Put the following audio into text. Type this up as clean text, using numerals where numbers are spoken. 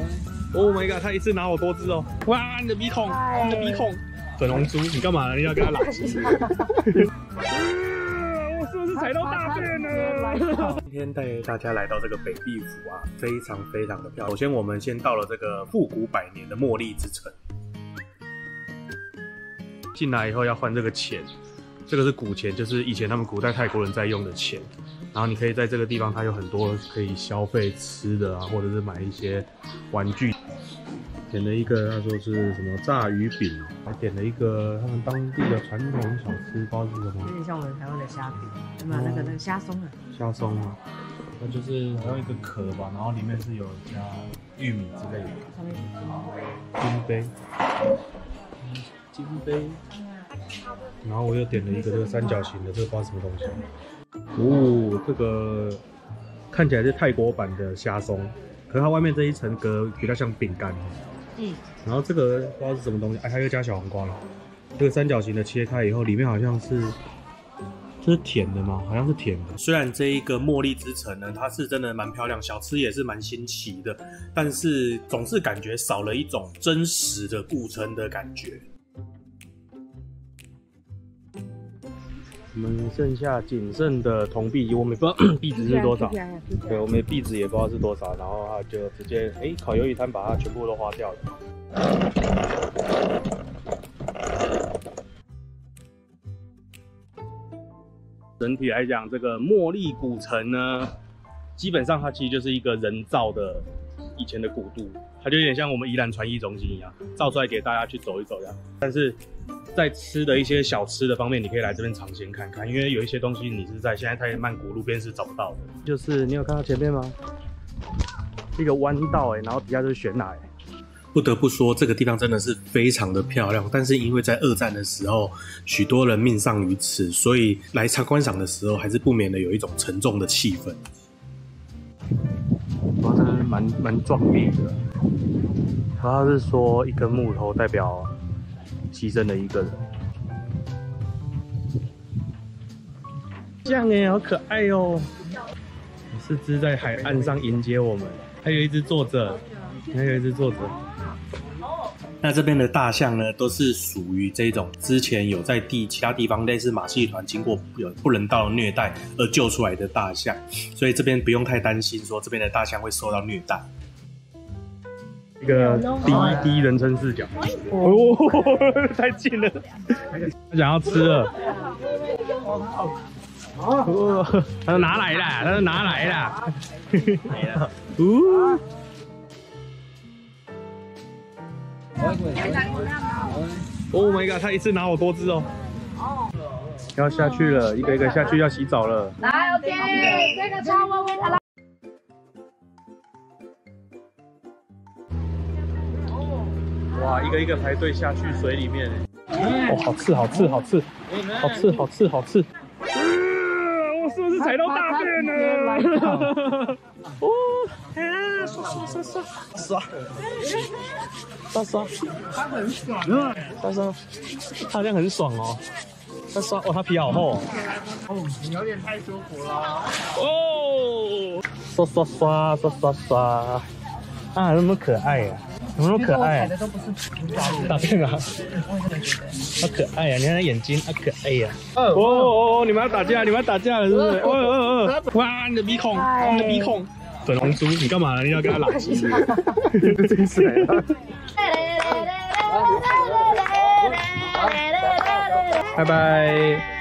Oh my god， 他一次拿好多只哦！哇，你的鼻孔，你的鼻孔，粉红猪，你干嘛？你要跟他拉鸡？我是不是踩到大便了？今天带大家来到这个北壁府啊，非常非常的漂亮。首先，我们先到了这个复古百年的茉莉之城。进来以后要换这个钱，这个是古钱，就是以前他们古代泰国人在用的钱。然后你可以在这个地方，它有很多可以消费吃的啊，或者是买一些玩具。点了一个，他说是什么炸鱼饼，还点了一个他们当地的传统小吃，不知道是什么。 有点像我们台湾的虾饼，有没有那个虾松啊？ 虾松啊，那就是还有一个壳吧，然后里面是有加玉米之类的。 上面是金杯，金杯。然后我又点了一个这个三角形的，这个不知道是什么东西。哦，这个看起来是泰国版的虾松，可是它外面这一层隔比较像饼干。然后这个不知道是什么东西，哎，它又加小黄瓜了。这个三角形的切开以后，里面好像是，这是甜的吗？好像是甜的。虽然这一个茉莉之城呢，它是真的蛮漂亮，小吃也是蛮新奇的，但是总是感觉少了一种真实的古城的感觉。我们剩下仅剩的铜币，我们不知道币值是多少，对，我们的币值也不知道是多少，然后他就直接烤鱿鱼摊把它全部都花掉了。整体来讲，这个茉莉古城呢，基本上它其实就是一个人造的以前的古都，它就有点像我们宜兰传艺中心一样，造出来给大家去走一走这样。但是在吃的一些小吃的方面，你可以来这边尝鲜看看，因为有一些东西你是在现在泰曼谷路边是找不到的。就是你有看到前面吗？一个弯道然后底下就是悬崖。不得不说，这个地方真的是非常的漂亮，但是因为在二战的时候，许多人命丧于此，所以来观赏的时候，还是不免的有一种沉重的气氛。哇，真的蛮壮丽的。他是说一根木头代表牺牲了一个人，这样好可爱哦！四只在海岸上迎接我们，还有一只坐着，还有一只坐着。那这边的大象呢，都是属于这种之前有在其他地方类似马戏团经过有不人道的虐待而救出来的大象，所以这边不用太担心说这边的大象会受到虐待。一个第一人称视角，哦，太近了，他想要吃了。哦，他说拿来啦，他说拿来啦。Oh my god， 他一次拿好多只哦。要下去了，一个一个下去要洗澡了。 来 ，OK， 这个超温温的。 哇，一个一个排队下去水里面，哦，好刺，好刺，好刺，好刺，好刺，好刺。我是不是踩到大便了？哦，刷，他很爽，刷，他好像很爽哦。他刷，哦，他皮好厚。哦，你有点太舒服了。哦，刷，啊，那么可爱呀！怎么那么可爱啊？大便啊！好可爱呀！你看他眼睛，好可爱呀！哦，你们要打架，你们要打架了，是不是？哇，你的鼻孔，你的鼻孔，粉红猪，你干嘛？你要跟他拉鸡？这个是谁啊？拜拜。